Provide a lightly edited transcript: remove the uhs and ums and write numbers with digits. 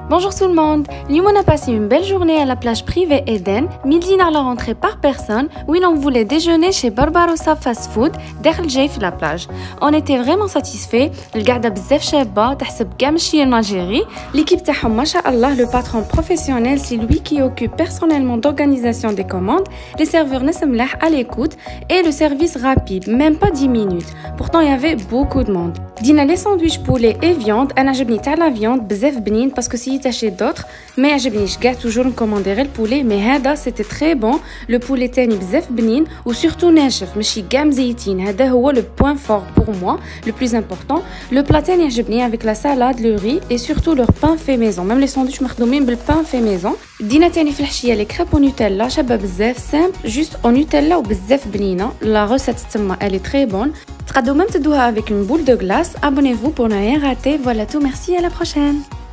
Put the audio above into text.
Bonjour tout le monde. Nous on a passé une belle journée à la plage privée Eden, midi à la rentrée par personne, où on voulait déjeuner chez Barbarossa Fast Food, derrière Jay la plage. On était vraiment satisfaits. Le garde bzef cheba, تحسب كاع ماشي en Algérie. L'équipe تاعهم ما شاء الله, le patron professionnel, c'est lui qui occupe personnellement d'organisation des commandes, les serveurs nesmlah à l'écoute et le service rapide, même pas 10 minutes. Pourtant il y avait beaucoup de monde. Dina les sandwichs poulet et viande, انا عجبني تاع la viande بزاف بنين parce que si t'achètes d'autres, mais عجبنيش كاع toujours commander le poulet, mais هذا c'était très bon. Le poulet تاني بزاف بنين و surtout ناشف ماشي كاع مزيتين. هذا هو le point fort pour moi, le plus important. Le plat تاني عجبني avec la salade, le riz et surtout leur pain fait maison. Même les sandwichs مخدومين بالpain fait maison. دينا تاني في الحشيه les crêpes au Nutella, شابه بزاف simple, juste au Nutella وبزاف بنينه. La recette تما elle est très bonne. تقدروا même تدوها avec une boule de glace. Abonnez-vous pour ne rien rater. Voilà tout, merci, à la prochaine.